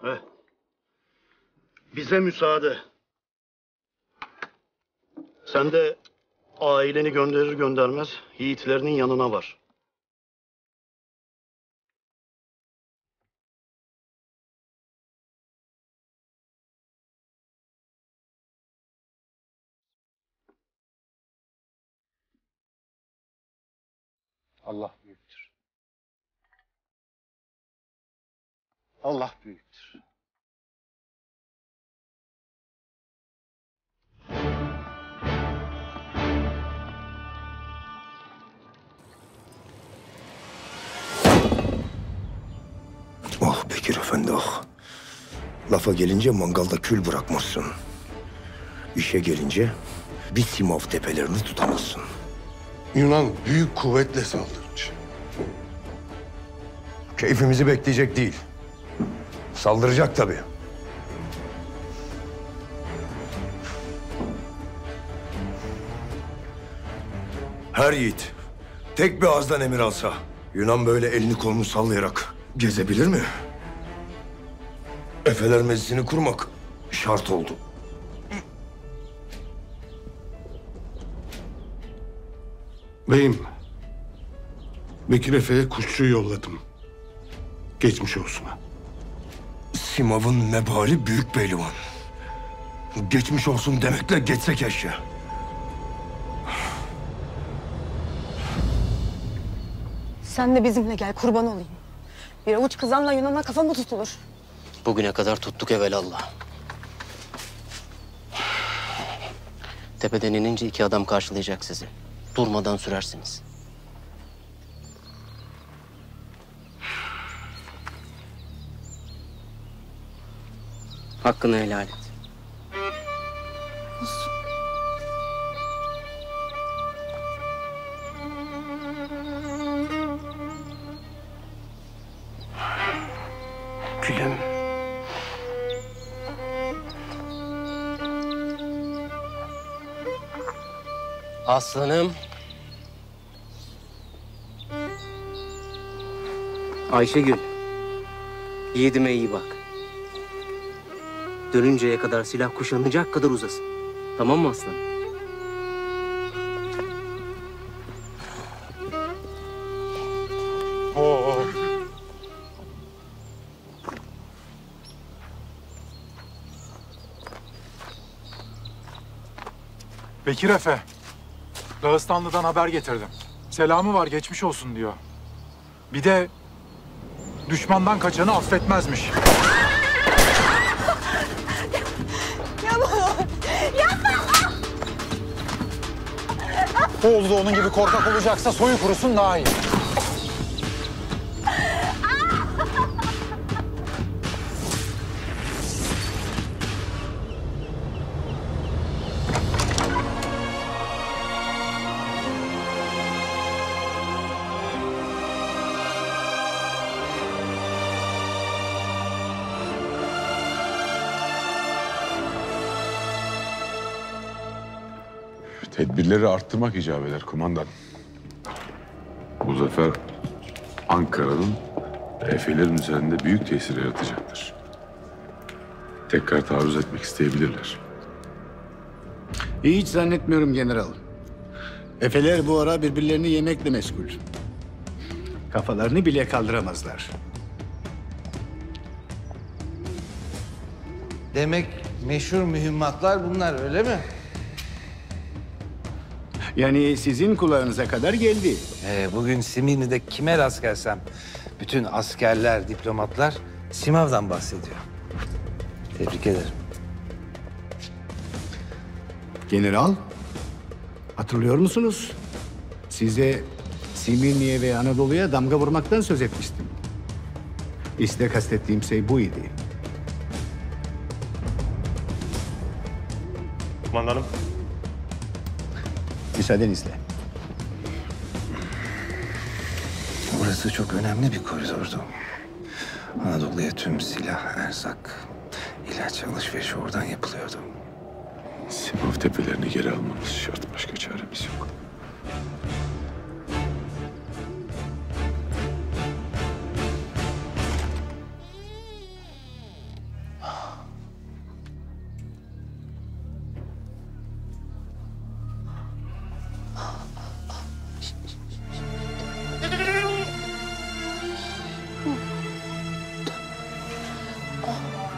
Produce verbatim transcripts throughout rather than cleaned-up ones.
Heh. Bize müsaade. Sen de aileni gönderir göndermez yiğitlerinin yanına var. Allah büyüktür. Allah büyüktür. Oh Bekir Efendi oh. Lafa gelince mangalda kül bırakmazsın. İşe gelince bir Simav tepelerini tutamazsın. Yunan büyük kuvvetle saldırmış. Keyfimizi bekleyecek değil. Saldıracak tabii. Her yiğit tek bir ağızdan emir alsa Yunan böyle elini kolunu sallayarak gezebilir mi? Efeler Meclisi'ni kurmak şart oldu. Beyim, Bekir Efe'ye kuşçu yolladım. Geçmiş olsun. Simav'ın mebali büyük pehlivan. Geçmiş olsun demekle geçse keşke. Sen de bizimle gel, kurban olayım. Bir avuç kazanla Yunan'a kafa mı tutulur? Bugüne kadar tuttuk evelallah. Tepeden inince iki adam karşılayacak sizi. Durmadan sürersiniz. Hakkını helal et. Gülüm. Aslanım. Ayşegül. Yiğidime iyi bak. Dönünceye kadar silah kuşanacak kadar uzasın. Tamam mı aslanım? Oo. Bekir Efe, Dağıstanlı'dan haber getirdim. Selamı var, geçmiş olsun diyor. Bir de düşmandan kaçanı affetmezmiş. Oğlu da onun gibi korkak olacaksa soyu kurusun daha iyi. Tedbirleri arttırmak icap eder kumandan. Bu zafer Ankara'nın Efelerin üzerinde büyük tesir yaratacaktır. Tekrar taarruz etmek isteyebilirler. Hiç zannetmiyorum general. Efeler bu ara birbirlerini yemekle meşgul. Kafalarını bile kaldıramazlar. Demek meşhur mühimmatlar bunlar, öyle mi? Yani sizin kulağınıza kadar geldi. Ee, bugün Simirni'de kime rast gelsem bütün askerler, diplomatlar Simav'dan bahsediyor. Tebrik ederim. General, hatırlıyor musunuz? Size Simirni'ye ve Anadolu'ya damga vurmaktan söz etmiştim. İşte kastettiğim şey bu idi. Kumandanım. Müsaadenizle. Burası çok önemli bir koridordu. Anadolu'ya tüm silah, erzak, ilaç alışverişi oradan yapılıyordu. Simav tepelerini geri almamız şart. Başka çaremiz yok.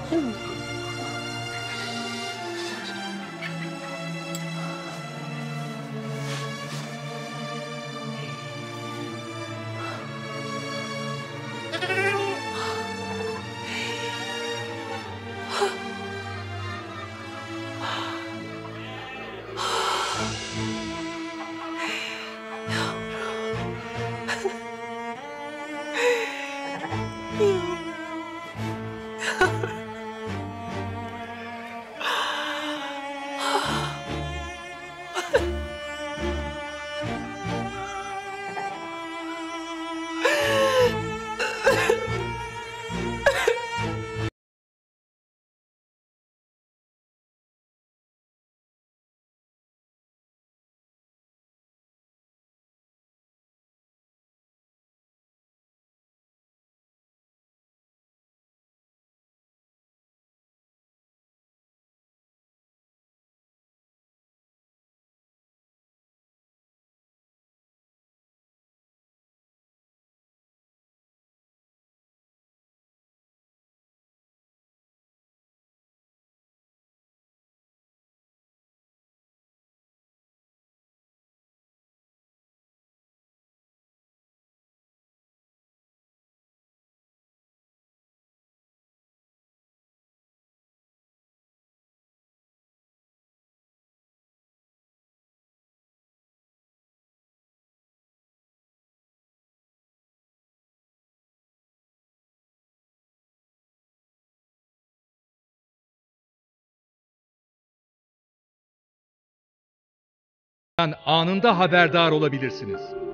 anında haberdar olabilirsiniz.